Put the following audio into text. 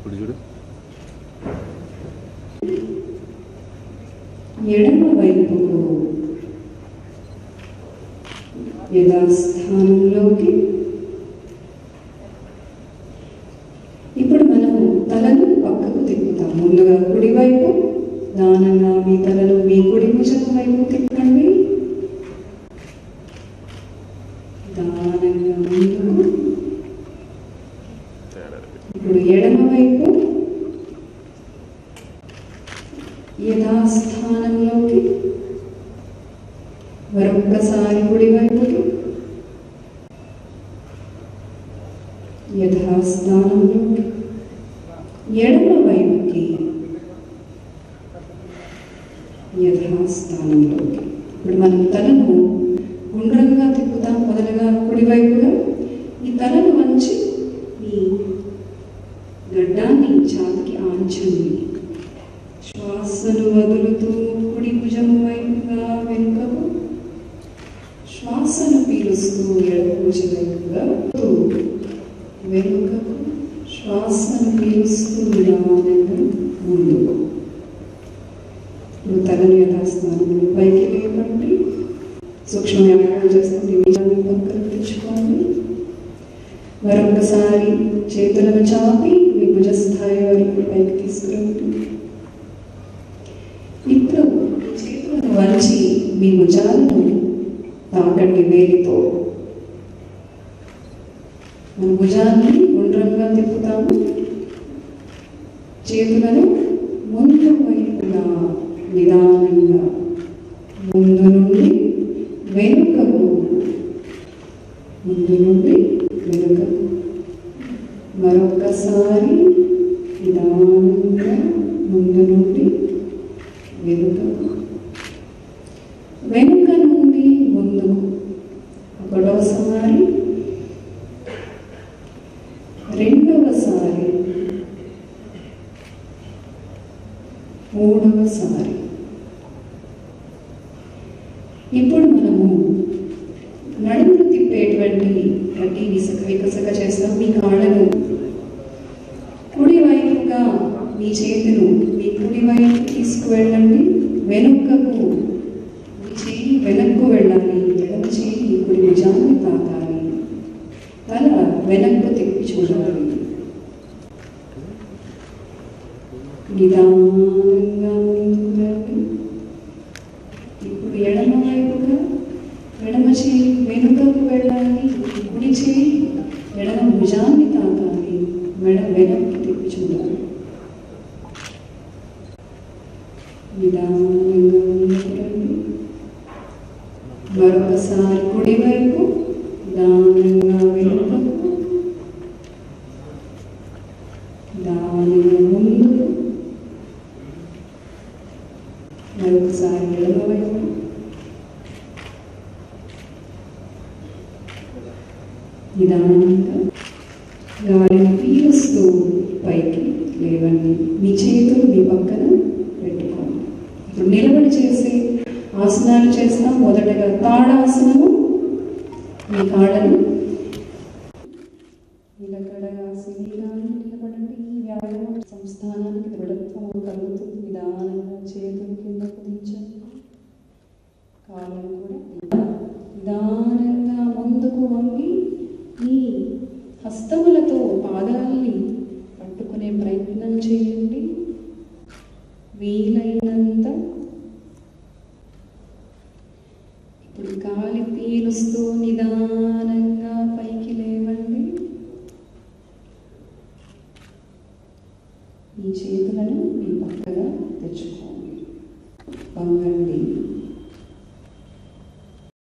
ఇప్పుడు చూడు. ఎడమ వైపుకు యథాస్థానంలోకి. ఇప్పుడు మనము తలను పక్కకు తిప్పుతాం. ముందుగా కుడివైపు దానంగా మీ తలను మీ కుడి భుజం వైపు తిప్పండి. దానంగా ముందుకు. ఇప్పుడు ఎడమ వైపు యథాస్థానంలోకి. మరొక్కసారి కుడివైపుకి యథాస్థానంలోకి. ఎడమ వైపుకి యథాస్థానంలోకి. ఇప్పుడు మనం తలను గుండ్రంగా తిప్పుతాం. మొదలుగా కుడివైపుగా ఈ తలను వంచి ఈ గడ్డాన్ని ఛాతికి ఆంచండి. శ్వాసను వదులుతూ కుడి భుజం వైపుగా వెనుకకు. శ్వాసను పీలుస్తూ ఎడమ భుజం వైపుగా వెనుకకు. శ్వాసను పీలుస్తూ నిదానంగా ముందుకు. తలను యథాస్థానంలో పైకి లేపండి. సూక్ష్మ వ్యాయామం చేస్తుంది. నిజాన్ని పక్కన తెచ్చుకోండి. మరొకసారి చేతులను చాపి మీ భుజస్థాయి వరకు పైకి తీసుకురండి. ఇప్పుడు చేతులను వంచి మీ భుజాలను తాకండి వేలితో. మన భుజాన్ని గుండ్రంగా తిప్పుతాము. చేతులను ముందు వైపుగా నిదానంగా ముందు నుండి వెనుకకు. ముందు నుండి వెనుకకు. మరొకసారి నిదానంగా ముందు నుండి వెనుకకు. వెనుక నుండి ముందుకు. ఒకటోసారి, రెండవసారి, మూడవసారి. ఇప్పుడు మనము నడుమును తిప్పేటువంటి గట్టి వికసక చేస్తాం. మీ కాళ్ళను కుడివైపుగా మీ చేతులు మీ కుడివైపు తీసుకువెళ్ళండి. వెనుకకు మీ చేయి వెనక్కు వెళ్ళాలి. ఎడమ చేయి కుడి భుజాన్ని తాకాలి. తల వెనక్కు తిప్పి చూడాలి. నిదానంగా ముందుకు రండి. ఇప్పుడు ఎడమ వైపుగా ఎడమ చేయి వెనుకకు వెళ్ళాలి. కుడి చేయి ఎడమ భుజాన్ని తాకాలి. మెడ వెనక్కి తిప్పి చూడాలి. నిదానంగా ముందుకు రండి. మరొకసారి కుడివైపు దానంగా వెనుకకు. దానంగా ముందుకు. మరొకసారి ఎడమవైపు. నిదానంగా గాలిని పీలుస్తూ పైకి లేవండి. మీ చేతులు మీ పక్కన పెట్టుకోండి. ఇప్పుడు నిలబడి చేసే ఆసనాలు చేస్తాం. మొదటగా తాడాసనము. మీ కాళ్ళను నిలకడగా శరీరాన్ని నిలబడండి. ఈ వ్యాయామం సంస్థానానికి దృఢత్వం కలుగుతుంది. నిదానంగా చేతులు కింద కుదించండి. కాళ్ళను కూడా నిదానంగా ముందుకు వంగి ఈ హస్తములతో పాదాలని పట్టుకునే ప్రయత్నం చేయండి. వీలైనంత. ఇప్పుడు గాలి పీలుస్తూ నిదానంగా పైకి లేవండి. మీ చేతులను మీ పక్కగా తెచ్చుకోండి. వంగండి.